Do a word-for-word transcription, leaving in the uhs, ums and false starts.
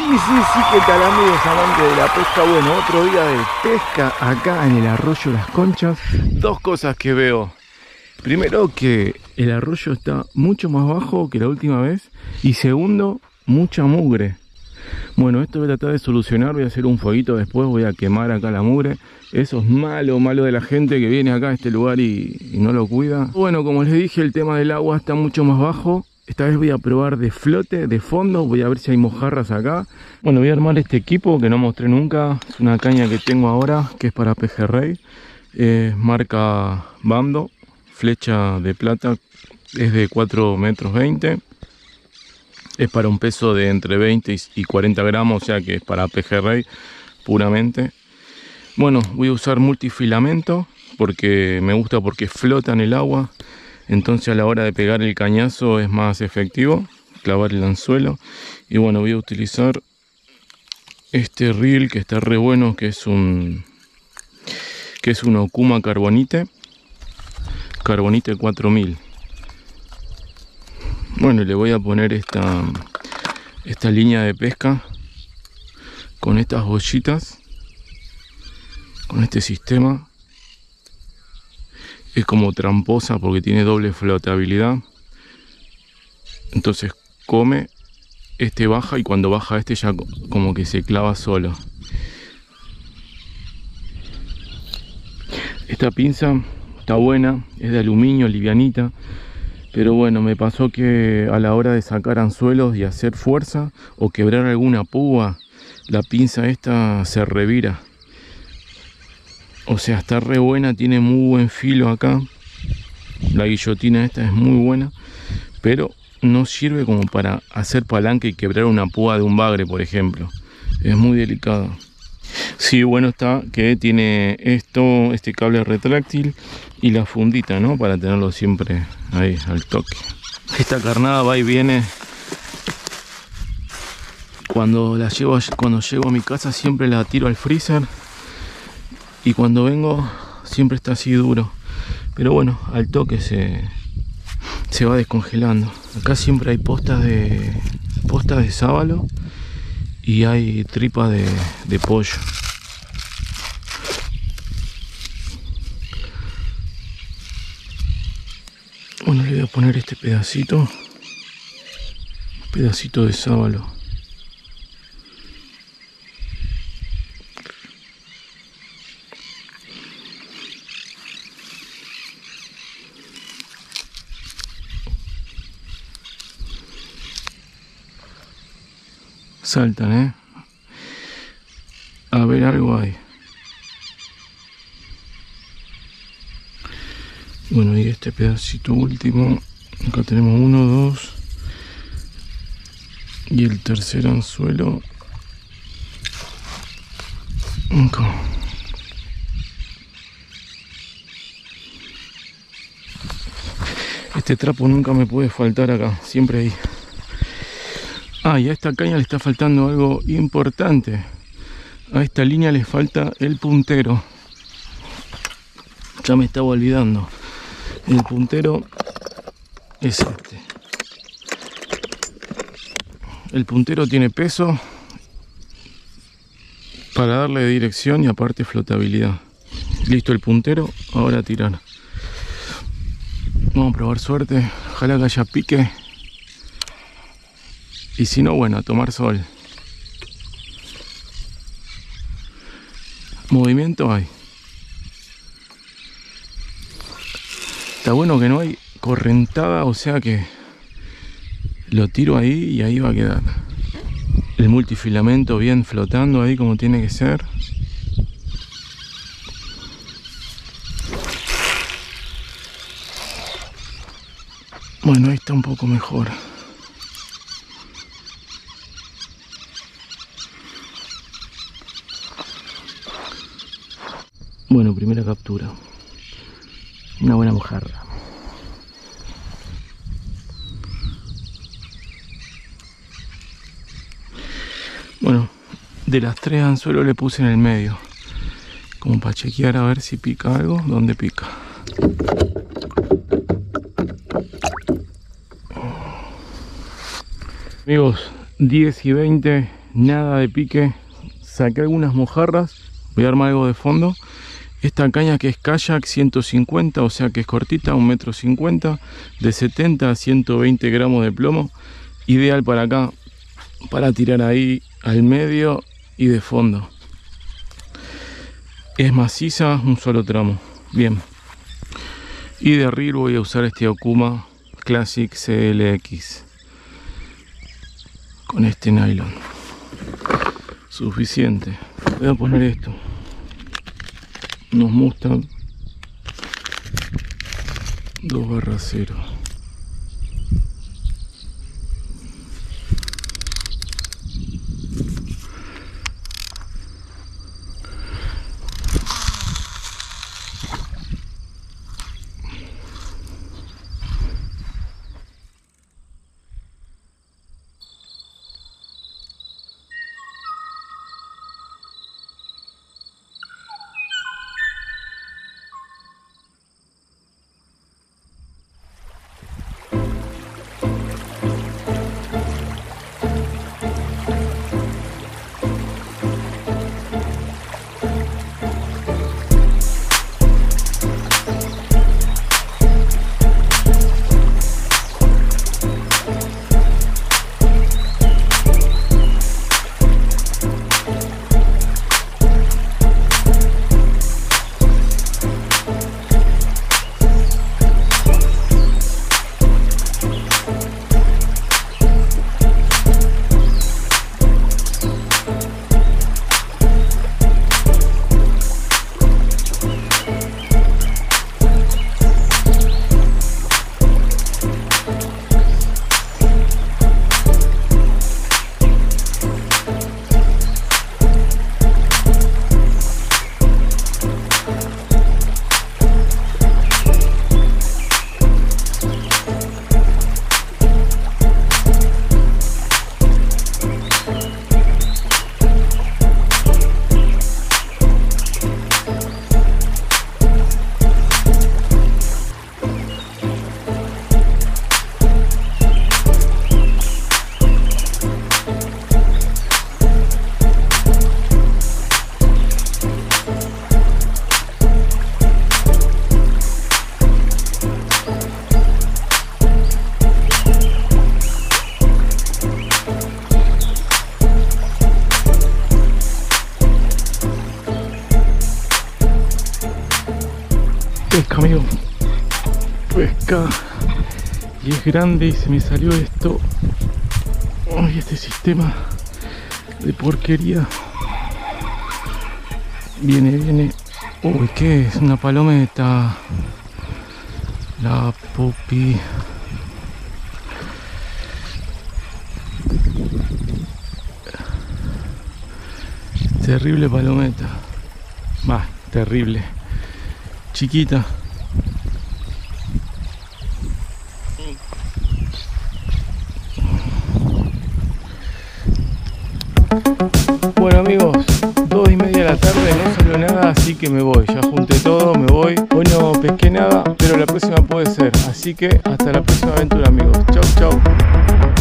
sí, sí, ¿qué tal amigos amantes de la pesca? Bueno, otro día de pesca acá en el arroyo Las Conchas. Dos cosas que veo. Primero, que el arroyo está mucho más bajo que la última vez. Y segundo, mucha mugre. Bueno, esto voy a tratar de solucionar, voy a hacer un fueguito después, voy a quemar acá la mugre. Eso es malo, malo de la gente que viene acá a este lugar y, y no lo cuida. Bueno, como les dije, el tema del agua está mucho más bajo. Esta vez voy a probar de flote, de fondo, voy a ver si hay mojarras acá. Bueno, voy a armar este equipo que no mostré nunca. Es una caña que tengo ahora, que es para pejerrey. Eh, marca Bando, flecha de plata, es de cuatro metros veinte. Es para un peso de entre veinte y cuarenta gramos, o sea que es para pejerrey puramente. Bueno, voy a usar multifilamento porque me gusta, porque flota en el agua. Entonces a la hora de pegar el cañazo es más efectivo, clavar el anzuelo. Y bueno, voy a utilizar este reel que está re bueno, que es un que es un Okuma Carbonite, Carbonite cuatro mil. Bueno, le voy a poner esta, esta línea de pesca con estas bollitas, con este sistema. Es como tramposa porque tiene doble flotabilidad. Entonces come, este baja y cuando baja este ya como que se clava solo. Esta pinza está buena, es de aluminio, livianita. Pero bueno, me pasó que a la hora de sacar anzuelos y hacer fuerza o quebrar alguna púa, la pinza esta se revira. O sea, está re buena, tiene muy buen filo acá. La guillotina esta es muy buena, pero no sirve como para hacer palanca y quebrar una púa de un bagre, por ejemplo. Es muy delicado. Sí, bueno está que tiene esto, este cable retráctil y la fundita, ¿no? Para tenerlo siempre ahí al toque. Esta carnada va y viene. Cuando la llevo, cuando llego a mi casa siempre la tiro al freezer. Y cuando vengo siempre está así duro. Pero bueno, al toque se, se va descongelando. Acá siempre hay postas de, postas de sábalo. Y hay tripa de, de pollo. Bueno, le voy a poner este pedacito. Un pedacito de sábalo. Saltan, ¿eh? A ver, algo hay. Bueno, y este pedacito último. Acá tenemos uno, dos. Y el tercer anzuelo. Acá. Este trapo nunca me puede faltar acá. Siempre ahí. Ah, y a esta caña le está faltando algo importante. A esta línea le falta el puntero. Ya me estaba olvidando. El puntero es este. El puntero tiene peso para darle dirección y aparte flotabilidad. Listo el puntero, ahora a tirar. Vamos a probar suerte. Ojalá que haya pique. Y si no, bueno, a tomar sol. Movimiento hay. Está bueno que no hay correntada, o sea que lo tiro ahí y ahí va a quedar. El multifilamento bien flotando ahí como tiene que ser. Bueno, ahí está un poco mejor. Bueno, primera captura. Una buena mojarra. Bueno, de las tres anzuelos le puse en el medio. Como para chequear a ver si pica algo. ¿Dónde pica? Amigos, diez y veinte nada de pique. Saqué algunas mojarras, voy a armar algo de fondo. Esta caña que es kayak ciento cincuenta, o sea que es cortita, un metro cincuenta, de setenta a ciento veinte gramos de plomo, ideal para acá, para tirar ahí al medio y de fondo. Es maciza, un solo tramo, bien. Y de reel voy a usar este Okuma Classic C L X con este nylon, suficiente. Voy a poner esto, unos Mustang dos barra cero. Pesca, amigo, pesca, y es grande y se me salió esto. Ay, este sistema de porquería. Viene, viene. Uy, ¿qué es? Una palometa. La Poppy. Terrible palometa. Bah, terrible. Chiquita. Bueno, amigos, dos y media de la tarde, no salió nada, así que me voy. Ya junté todo, me voy. Hoy no pesqué nada, pero la próxima puede ser. Así que hasta la próxima aventura, amigos. Chau, chau.